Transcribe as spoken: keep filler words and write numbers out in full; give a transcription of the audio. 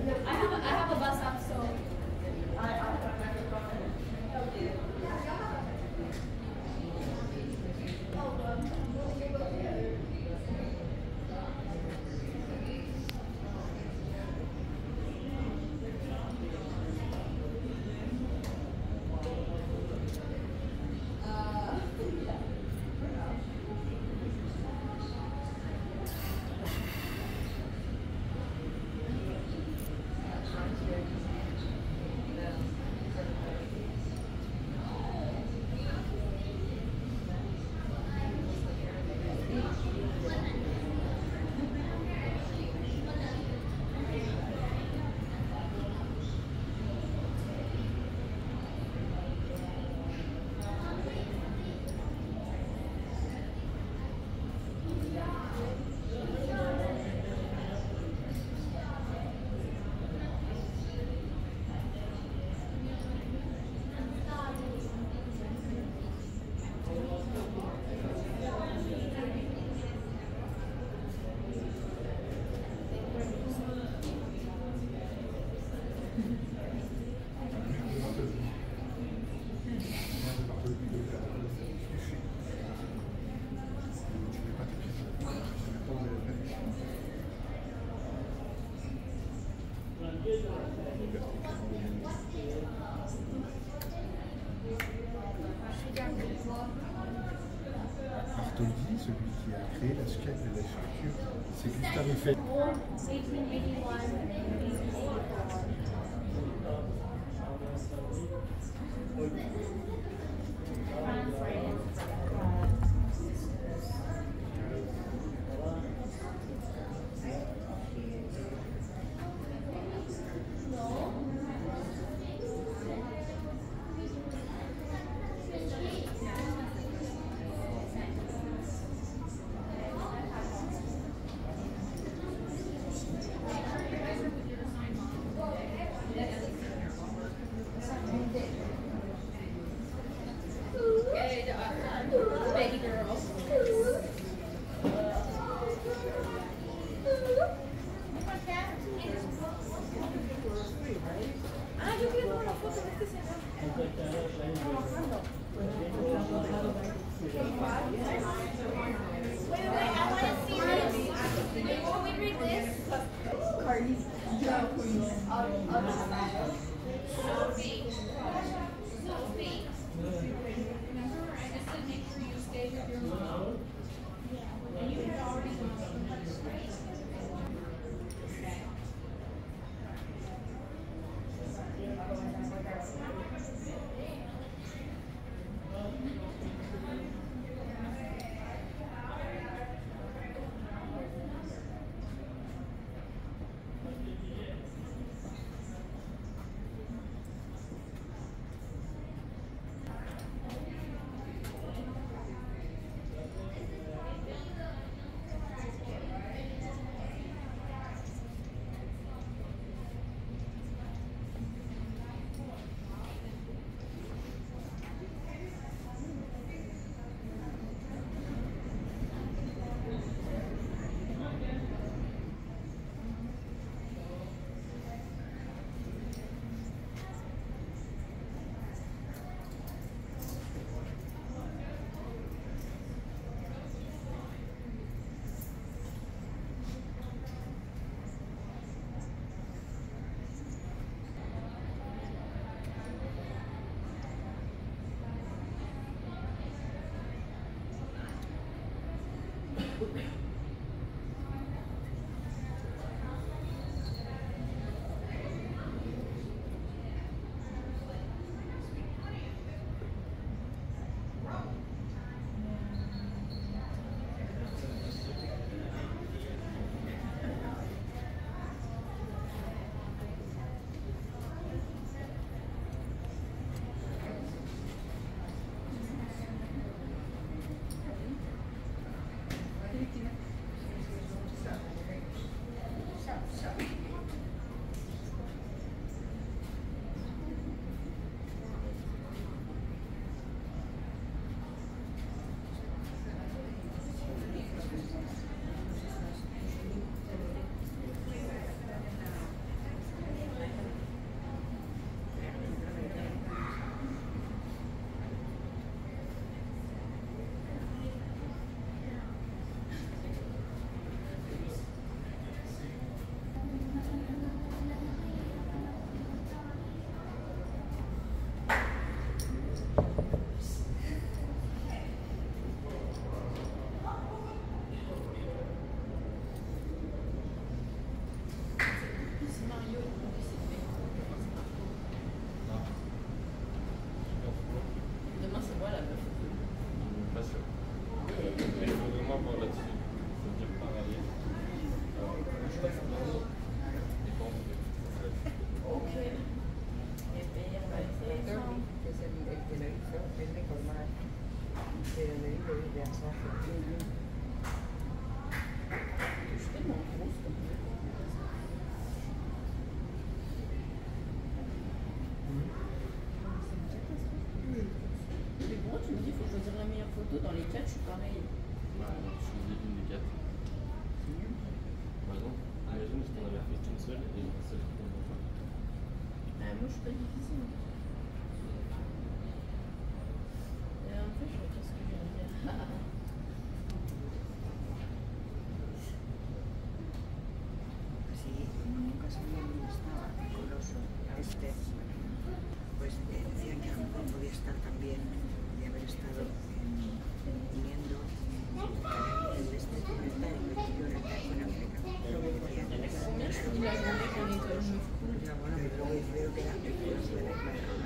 I have a, I have a bus up, so. Bartholdi, celui qui a créé la sculpture, la sculpture, c'est Gustave Eiffel. Baby girl. Ah, yo quiero una foto de este señor. Wait, wait, I want to see this. Before we read this. Cardi's Sophie. Sophie. Remember, I just said make sure you stay with your mom. And you had already gone so much space. estar también, de haber estado eh, uniendo el este occidental y el oriental con África. Ya, bueno, pero luego veo que la película se ve